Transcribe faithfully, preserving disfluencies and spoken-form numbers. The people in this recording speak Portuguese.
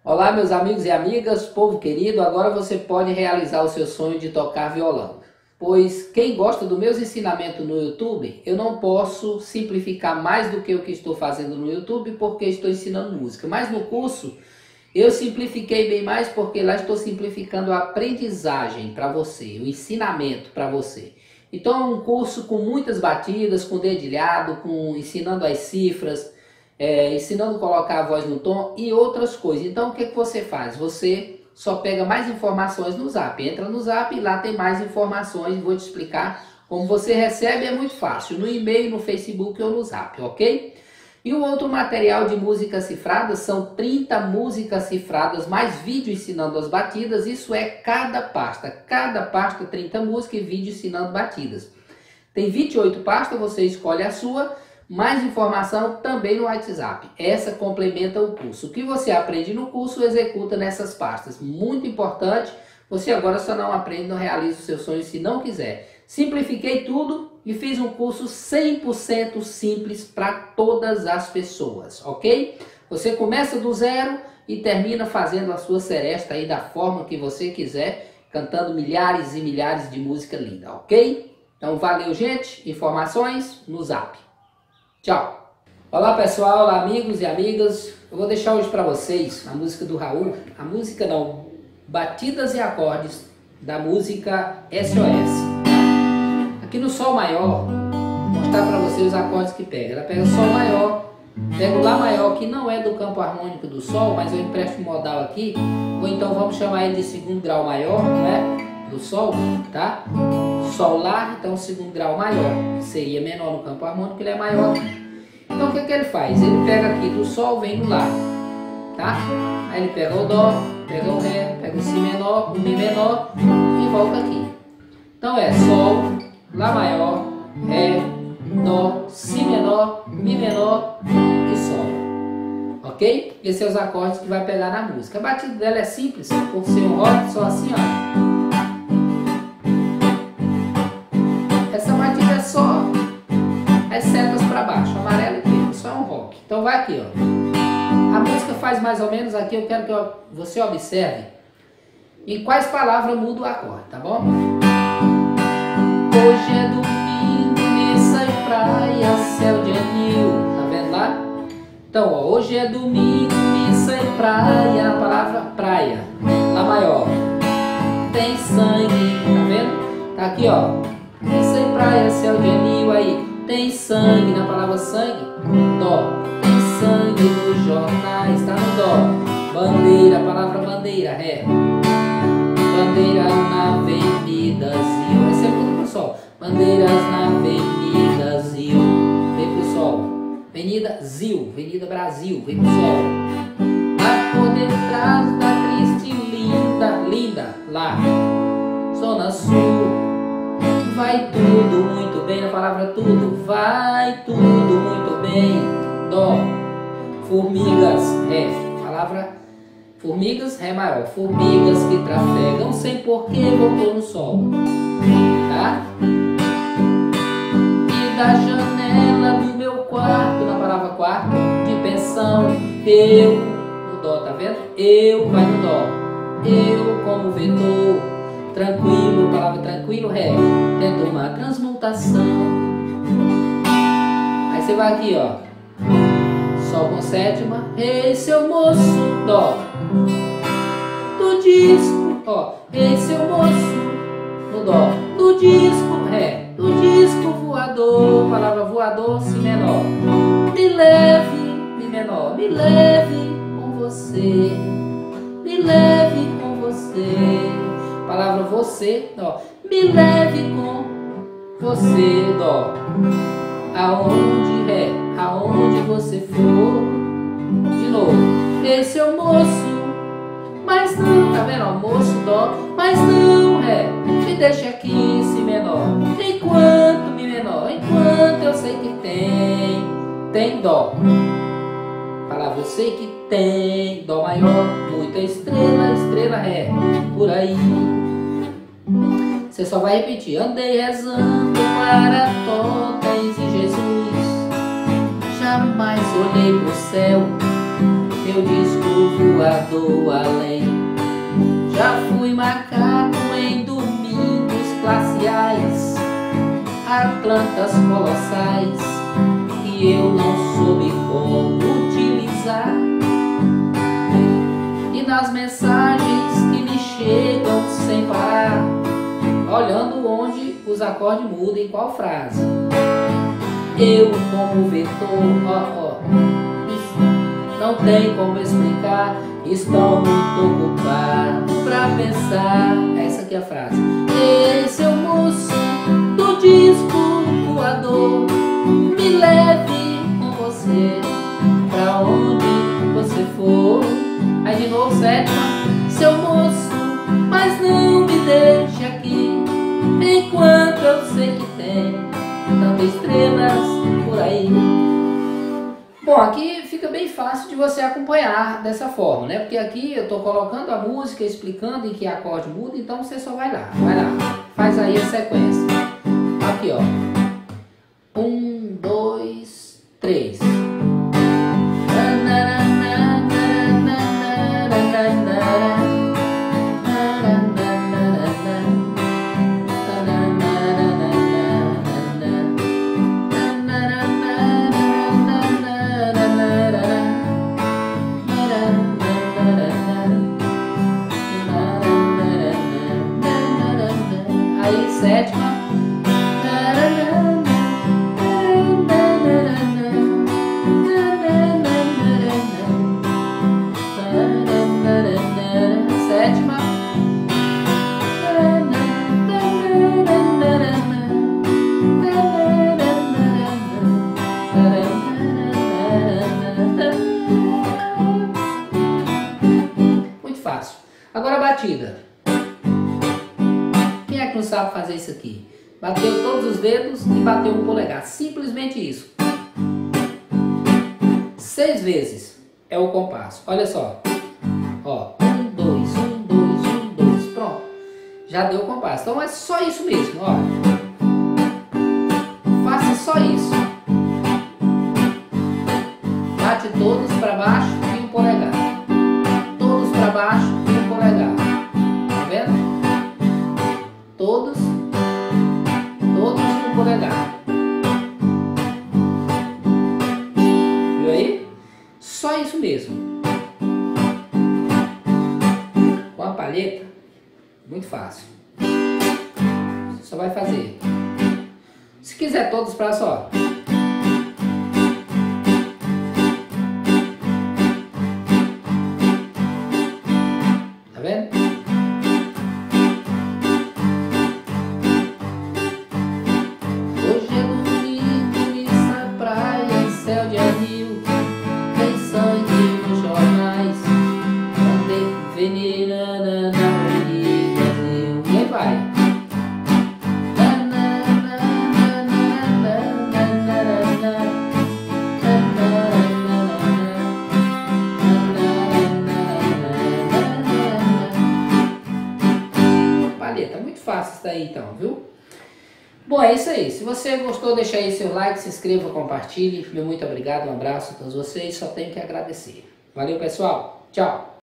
Olá, meus amigos e amigas, povo querido, agora você pode realizar o seu sonho de tocar violão. Pois quem gosta dos meus ensinamentos no YouTube, eu não posso simplificar mais do que o que estou fazendo no YouTube, porque estou ensinando música. Mas no curso, eu simplifiquei bem mais, porque lá estou simplificando a aprendizagem para você, o ensinamento para você. Então é um curso com muitas batidas, com dedilhado, com ensinando as cifras, É, ensinando a colocar a voz no tom e outras coisas. Então o que, que você faz? Você só pega mais informações no Zap. Entra no Zap e lá tem mais informações. Vou te explicar como você recebe, é muito fácil. No e-mail, no Facebook ou no Zap, ok? E o outro material de músicas cifradas são trinta músicas cifradas, mais vídeo ensinando as batidas. Isso é cada pasta. Cada pasta trinta músicas e vídeo ensinando batidas. Tem vinte e oito pastas, você escolhe a sua. Mais informação também no WhatsApp. Essa complementa o curso. O que você aprende no curso, executa nessas pastas. Muito importante. Você agora só não aprende, não realiza os seus sonhos se não quiser. Simplifiquei tudo e fiz um curso cem por cento simples para todas as pessoas, ok? Você começa do zero e termina fazendo a sua seresta aí da forma que você quiser, cantando milhares e milhares de música linda, ok? Então valeu, gente. Informações no Zap. Tchau! Olá pessoal, olá amigos e amigas, eu vou deixar hoje para vocês a música do Raul, a música não, batidas e acordes da música S O S. Aqui no Sol maior, vou mostrar para vocês os acordes que pega. Ela pega o Sol maior, pega o Lá maior, que não é do campo harmônico do Sol, mas eu empresto o modal aqui, ou então vamos chamar ele de segundo grau maior, né? Do Sol, tá? Sol Lá, então segundo grau maior, seria menor no campo harmônico, ele é maior. Então o que, que ele faz? Ele pega aqui do Sol, vem no Lá, tá? Aí ele pega o Dó, pega o Ré, pega o Si menor, o Mi menor e volta aqui. Então é Sol, Lá maior, Ré, Dó, Si menor, Mi menor e Sol. Ok? Esses são os acordes que vai pegar na música. A batida dela é simples, por ser um rock, só assim, ó. As setas para baixo, amarelo e preto, só é um rock. Então vai aqui, ó. A música faz mais ou menos aqui, eu quero que você observe em quais palavras muda o acorde, tá bom? Hoje é domingo, missa e praia, céu de anil, tá vendo lá? Então, ó, hoje é domingo, missa e praia, a palavra praia, Lá maior. Tem sangue, tá vendo? Tá aqui, ó. Missa e praia, céu de anil, aí. Tem sangue, na palavra sangue, Dó. Tem sangue nos jornais, tá no Dó. Bandeira, a palavra bandeira, Ré. Bandeira na Avenida Zil. Esse é tudo pro Sol. Bandeiras na Avenida Zil. Vem pro Sol. Avenida Zil, Avenida Brasil, vem pro Sol. A por detrás da triste linda, linda, Lá. Zona Sul. Vai tudo muito bem, na palavra tudo, vai tudo muito bem, Dó. Formigas, Ré, palavra formigas, Ré maior, formigas que trafegam sem porquê, voltou no Sol, tá? E da janela do meu quarto, na palavra quarto, de pensão, eu, no Dó, tá vendo? Eu, vai no Dó, eu como vetor. Tranquilo, palavra tranquilo, Ré. Tenta uma transmutação. Aí você vai aqui, ó. Sol com sétima. Ei, seu moço, Dó. Do disco, ó. Ei, seu moço, no Dó. Do disco, Ré. Do disco voador. Palavra voador, Si menor. Me leve, Mi menor. Me leve com você. Me leve com você. Palavra você, Dó. Me leve com você, Dó. Aonde, Ré, aonde você for. De novo. Esse é o moço. Mas não, tá vendo? Ó, moço, Dó. Mas não, Ré. Me deixa aqui, Si menor. Enquanto, Mi menor. Enquanto eu sei que tem. Tem Dó. Palavra eu sei que tem. Dó maior. Muita estrela, estrela, Ré. Por aí. Você só vai repetir. Andei rezando para totens e Jesus. Jamais olhei pro céu. meu disco voador além. Já fui macaco em domingos glaciais, Atlantas colossais que eu não soube como utilizar. E nas mensagens que me chegam sem parar, olhando onde os acordes mudam em qual frase. Eu como vetor, ó, ó, não tem como explicar, estou muito ocupado pra pensar. Essa aqui é a frase. Ei, seu moço do disco voador, me leve com você pra onde você for. Aí de novo, sétima. Seu moço, mas não me deixe aqui, enquanto eu sei que tem tantas estrelas por aí. Bom, aqui fica bem fácil de você acompanhar dessa forma, né? Porque aqui eu tô colocando a música, explicando em que acorde muda, então você só vai lá, vai lá, faz aí a sequência. Aqui, ó. Um, dois, três. Aí, sétima. Sétima. Muito fácil. Agora a batida. Quem é que não sabe fazer isso aqui? Bateu todos os dedos e bateu um polegar. Simplesmente isso. Seis vezes é o compasso. Olha só. Ó. Um, dois, um, dois, um, dois. Pronto. Já deu o compasso. Então é só isso mesmo. Ó. Faça só isso. Bate todos para baixo e um polegar. Todos para baixo e um polegar. Tá vendo? Todos, todos no polegar. Viu aí? Só isso mesmo. Com a palheta, muito fácil. Você só vai fazer. Se quiser todos para só. Tá vendo? Palheta, muito fácil isso daí então, viu? Bom, é isso aí. Se você gostou, deixa aí seu like, se inscreva, compartilhe. Meu muito obrigado, um abraço a todos vocês. Só tenho que agradecer. Valeu, pessoal. Tchau.